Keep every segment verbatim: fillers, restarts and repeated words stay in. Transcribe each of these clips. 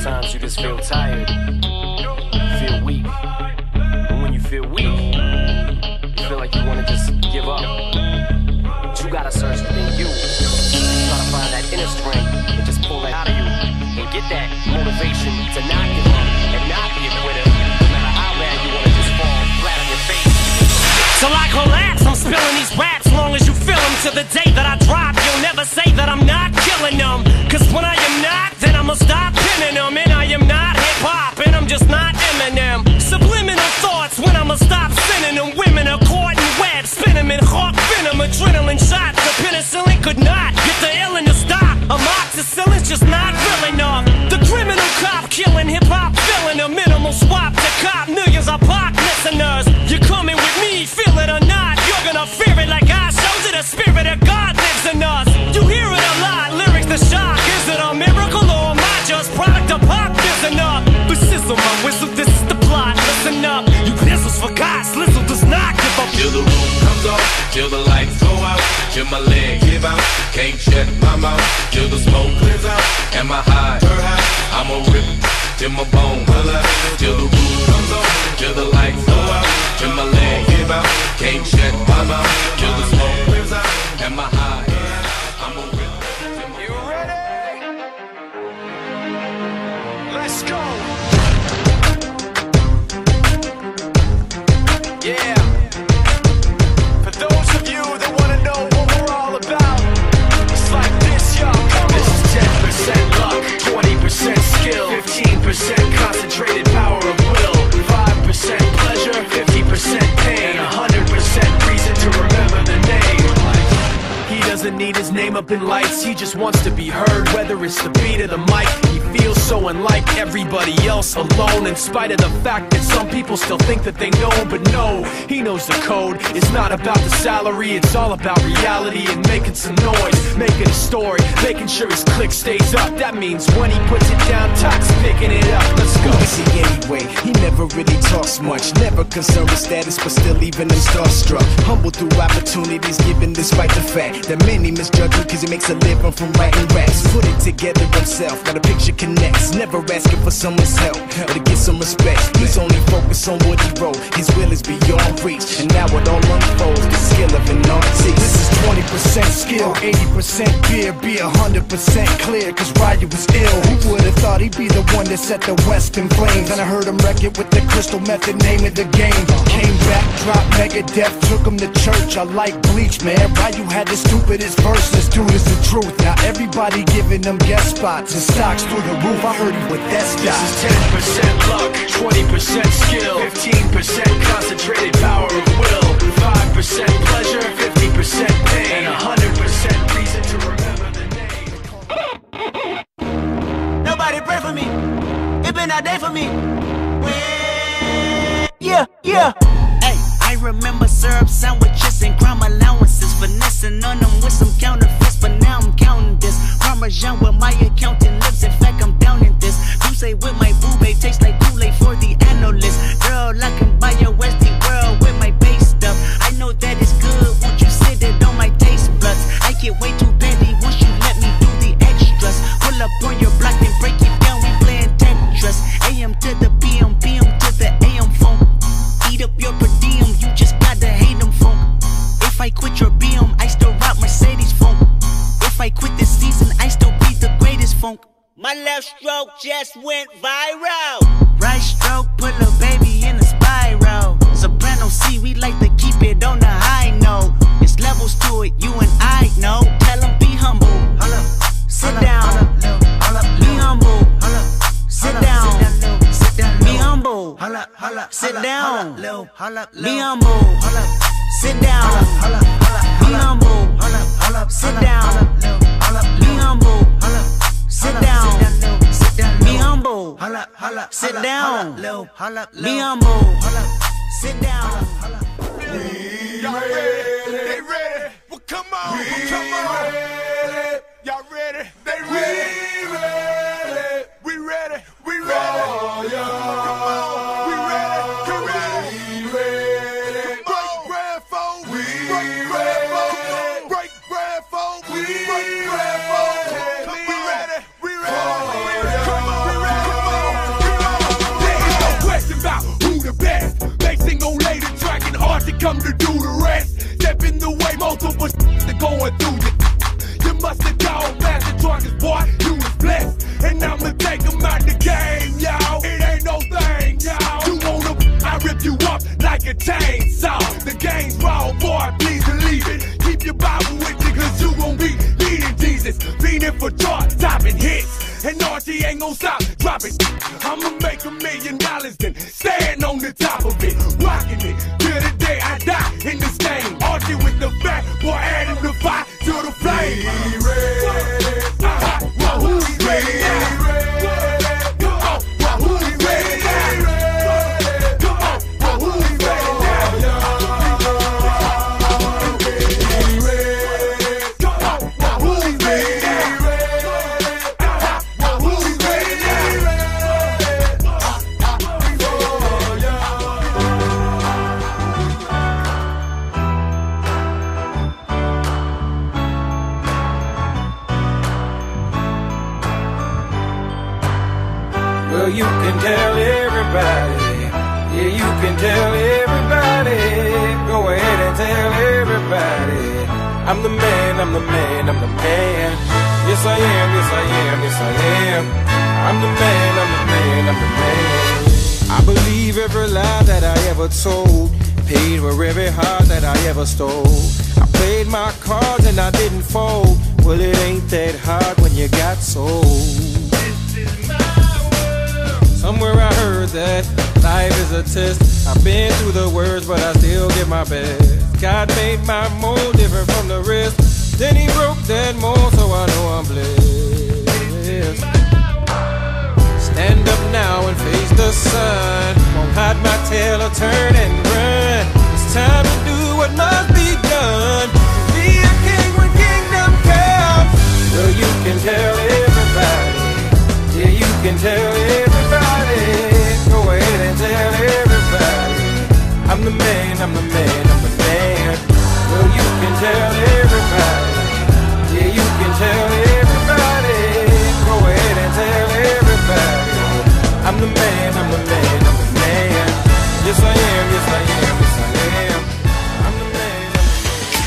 Sometimes you just feel tired, feel weak. And when you feel weak, you feel like you want to just give up. But you gotta search within you. Try to find that inner strength and just pull it out of you. And get that motivation to not give up and not be a quitter. No matter how bad you want to just fall flat on your face. So I collapse, I'm spilling these raps long as you feel them. To the day that I drop, you'll never say that I'm not killing them. Cause when I am not, then I'ma stop pinning them. And I am not hip-hop, and I'm just not Eminem. Subliminal thoughts when I'ma stop sending them. Women are caught in webs, spin them in hawk venom. Adrenaline shots, the penicillin could not get the illin' to stop. Amoxicillin's just not real enough. The criminal cop killing hip-hop, filling a minimal swap to cop millions of pop listeners. You're coming with me, feel it or not, you're gonna fear it like I showed you. The spirit of God lives in us. You hear it a lot, lyrics the shock. Is it a miracle or am I just product of pop? Listen up, but sizzle my whistle, this is the plot. Listen up, you pistols for God, Slizzle does not give up. Till the roof comes off, till the lights go out, till my leg give out, can't shut my mouth, till the smoke clears out. Am I high? I'ma rip till my bone holla, till the roof comes off, till the lights go out, till my leg give out, can't shut my mouth, till the smoke clears out. Am I high? I'ma rip till my... You ready? Let's go. Yeah. For those of you that wanna know what we're all about, it's like this, y'all. This is ten percent luck, twenty percent skill, fifteen percent concentrated power of will, five percent pleasure, fifty percent pain, and one hundred percent reason to remember the name. He doesn't need his name up in lights, he just wants to be heard, whether it's the beat of the mic. He feels so unlike everybody else, alone, in spite of the fact that some people still think that they know him. But no, he knows the code. It's not about the salary, it's all about reality and making some noise, making a story, making sure his click stays up. That means when he puts it down, Tox picking it up. Let's go. Who is he anyway? He never really talks much, never concerned with status, but still leaving him starstruck. Humble through opportunities given despite the fact that many misjudge him cause he makes a living from writing raps. Put it together himself, got a picture connects, never asking for someone's help or to get some respect. He's only focused on what he wrote, his will is beyond reach, and now it all unfolds, the skill of an artist. This is twenty percent skill, eighty percent beer, be one hundred percent clear, cause Ryder was ill. Who would've thought he'd be the one that set the West in flames? And I heard him wreck it with the crystal method, name of the game. Came back, dropped Megadeth, took him to church. I like Bleach, man, why you had the stupidest verses? Dude, is the truth. Now everybody giving them guest spots and stocks through the roof. I heard he with that stock. This is ten percent luck, twenty percent skill, fifteen percent concentrated power of will, five percent pleasure, fifty percent pain, and one hundred percent reason to remember the name. Nobody pray for me. It been a day for me. Yeah, yeah. Hey, I remember syrup sandwiches and crime allowances, finessing on them with some counterfeits, but now I'm counting this. Parmesan where my accountant lives. In fact, I'm down in this. You say with my boo babe tastes like Kool-Aid for the analyst. Girl, I can buy your Westie world with my base stuff. I know that it's good. Won't you sit it on my taste buds? I get way too petty once you let me do the extras. Pull up on your block and break it down. We playing Tetris. A M to the P M, P M to the A M phone. Eat up your per diem, you just gotta hate them phone. If I quit your B M, I still rock Mercedes phone. If I quit this season, I still be the greatest funk. My left stroke just went viral. Right stroke put a baby in a spiral. Soprano C, we like to keep it on the high note. It's levels to it, you and I know. Tell them be humble. Sit down. Be humble. Sit down. Be humble. Sit down. Be humble. Sit down. Be humble. Sit down. Be humble. Sit down. Be humble. Sit down. Be humble. Sit down. Y'all ready? They ready? Well, come on. We come on. Ready. Y'all ready? They ready. We ready. We ready. We ready. Oh, yeah. Come on. We ready. Come on. We ready. Break bread, folks. We ready. Break bread, folks. We break bread, folks. We ready. We ready. Come on. We ready. it for chart-topping hits. And Archie ain't gon' stop dropping. I'ma make a million dollars then stand on the top of it, rocking it till the day I die in this game. Archie with the fat boy, adding the fire to the flame. We ready? Uh-huh. Well, who's ready now? Come on, well, who's ready now? Come on, well, who's ready now? We ready? Come on, well, who's ready now? Uh-huh. Well, who's ready now? Well, you can tell everybody, yeah, you can tell everybody, go ahead and tell everybody, I'm the man, I'm the man, I'm the man, yes I am, yes I am, yes I am, I'm the man, I'm the man, I'm the man. I believe every lie that I ever told, paid for every heart that I ever stole. I played my cards and I didn't fold, well it ain't that hard when you got sold. Somewhere I heard that life is a test. I've been through the worst, but I still give my best. God made my mold different from the rest. Then he broke that mold, so I know I'm blessed. Stand up now and face the sun. Won't hide my tail or turn and run. It's time to do what must be done. Be a king when kingdom comes. Well, you can tell everybody. Yeah, you can tell everybody. Go ahead and tell everybody. I'm the man, I'm the man, I'm the man. Well, you can tell everybody. Yeah, you can tell everybody. Go ahead and tell everybody. I'm the man, I'm the man, I'm the man. Yes I am, yes I am, yes I am. I'm the man, I'm the man.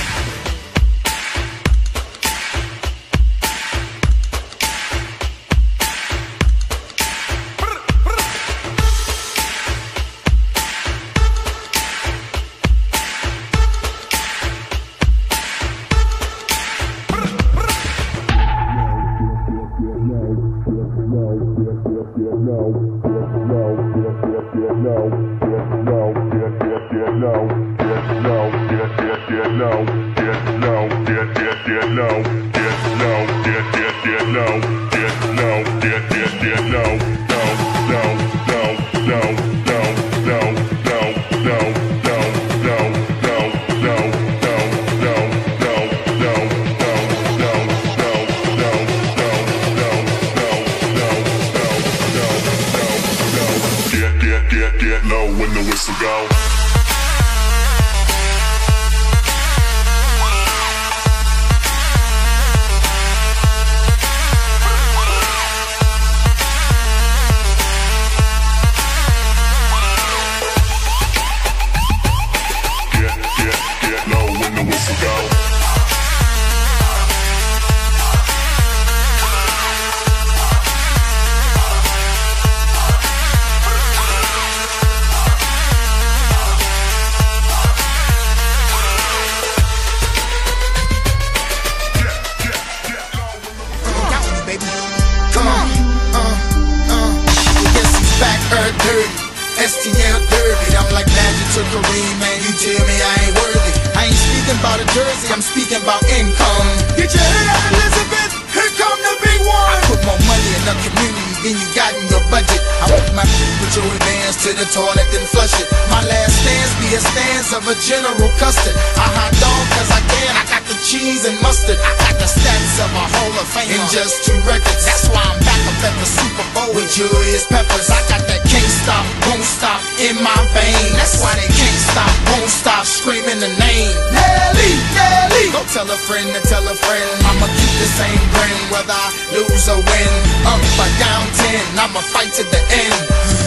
Of a General Custard, I hot dog cause I can. I got the cheese and mustard. I got the stats of a Hall of Fame in just two records. That's why I'm back up at the Super Bowl with Julius Peppers. I got that can't stop, won't stop in my veins. That's why they can't stop, won't stop screaming the name Nelly, Nelly. Go tell a friend to tell a friend. I'ma keep the same grin whether I lose or win. Up or down ten, I'ma fight to the end.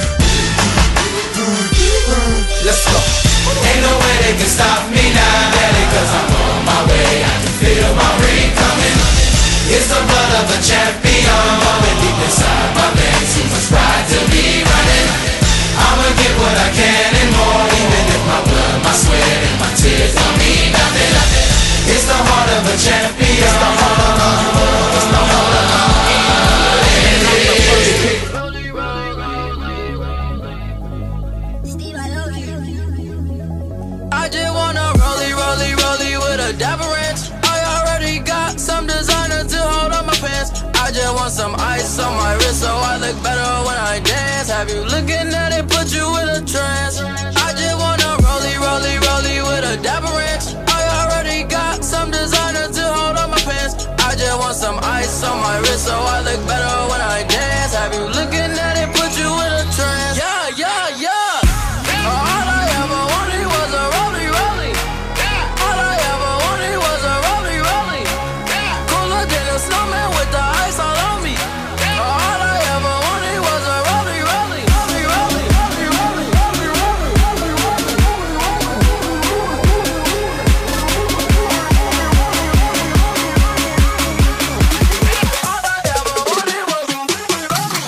Let's go. Ain't no way they can stop me now, daddy, cause I'm on my way. I can feel my ring coming. It's the blood of a champion bubbling deep inside my veins. Too much pride to be running. I'ma get what I can and more, even if my blood, my sweat, and my tears don't mean nothing. It's the heart of a champion. It's the heart of a, it's the heart wrist so I look better when I dance. Have you looking at it, put you in a trance. I just wanna rollie, rollie, rollie with a dapper ranch. I already got some designer to hold on my pants. I just want some ice on my wrist so I look better when I dance. Have you looking at it, put you in a trance. Yeah, yeah, yeah. All I ever wanted was a rollie, rollie. All I ever wanted was a rollie, rollie. Cooler than a snowman with the ice all on me. All I ever wanted was a rollie, rollie. Rollie, rollie, rollie, rollie, rollie, rollie, rollie, all I ever wanted was a rollie, rollie.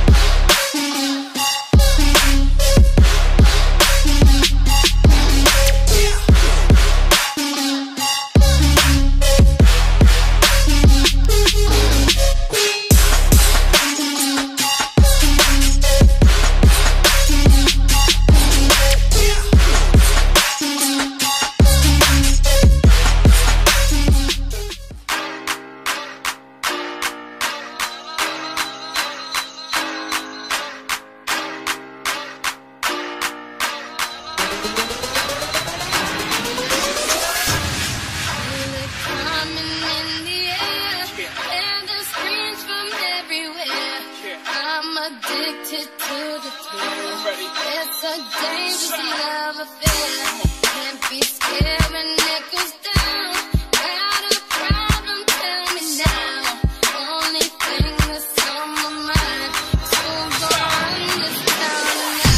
Coming in the air, and the screams from everywhere. I'm addicted to the thrill. It's a dangerous love affair. Can't be scared when it goes down. Got a problem? Tell me now. Only thing that's on my mind is who's gonna run this town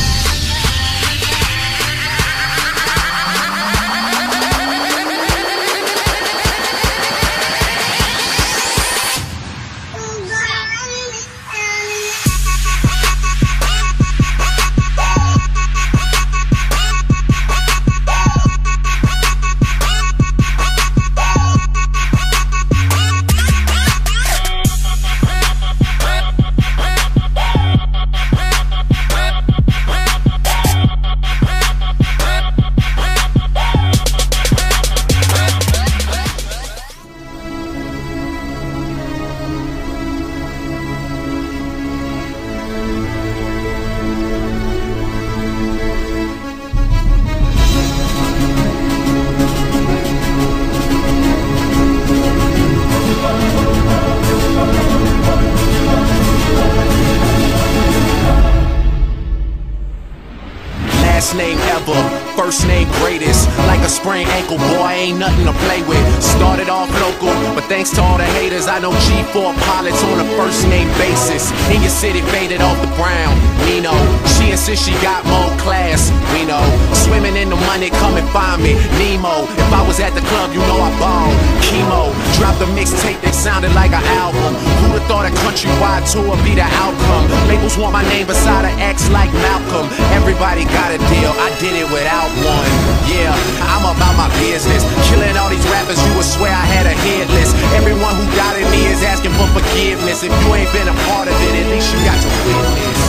Last name ever, first name greatest. Like a sprained ankle, boy, ain't nothing to play with. Started off local, but thanks to all the haters, I know G four pilots on a first name basis. In your city, faded off the ground. Nino, she insists she got more class. We know, swimming in the money, come and find me. Nemo, if I was at the club, you know I balled. Chemo, dropped a mixtape that sounded like an album. Who'da thought a countrywide tour would be the outcome? Labels want my name beside an X like Malcolm. Everybody got a deal, I did it without one. Yeah, I'm about my business. Killing all these rappers, you would swear I had a hit list. Everyone who doubted me is asking for forgiveness. If you ain't been a part of it, at least you got to witness.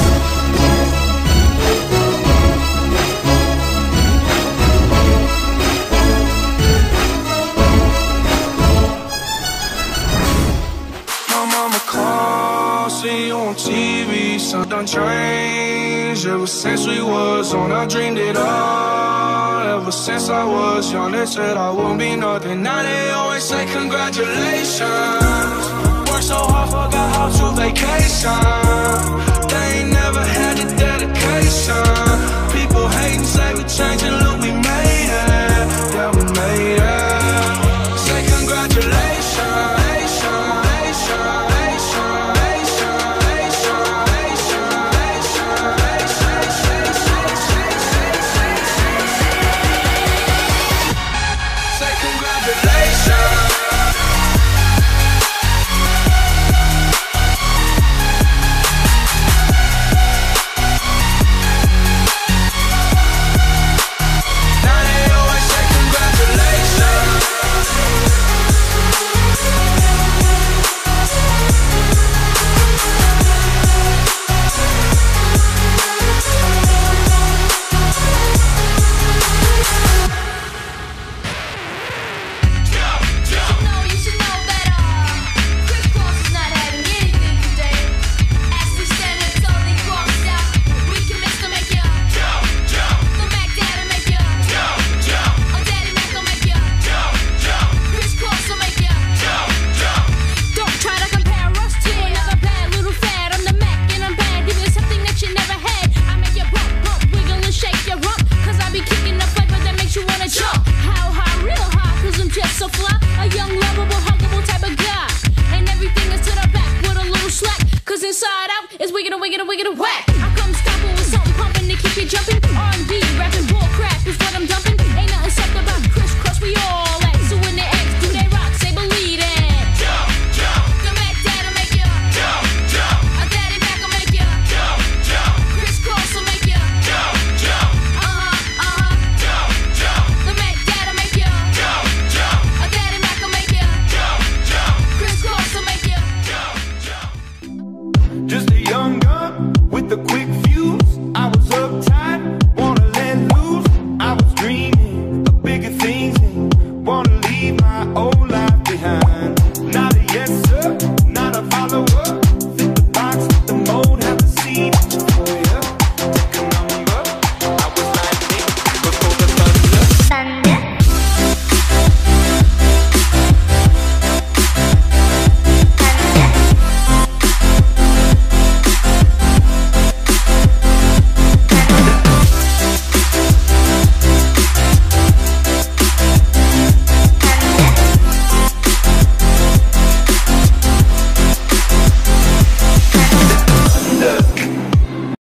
My mama called, see you on T V, something changed. Ever since we was on, I dreamed it all. Ever since I was young, they said I wouldn't be nothing. Now they always say congratulations. Worked so hard, forgot how to vacation. They ain't never had the dedication. People hating, say we changing, look, we made it. Yeah, we made it. Say congratulations. Now keep you jumping.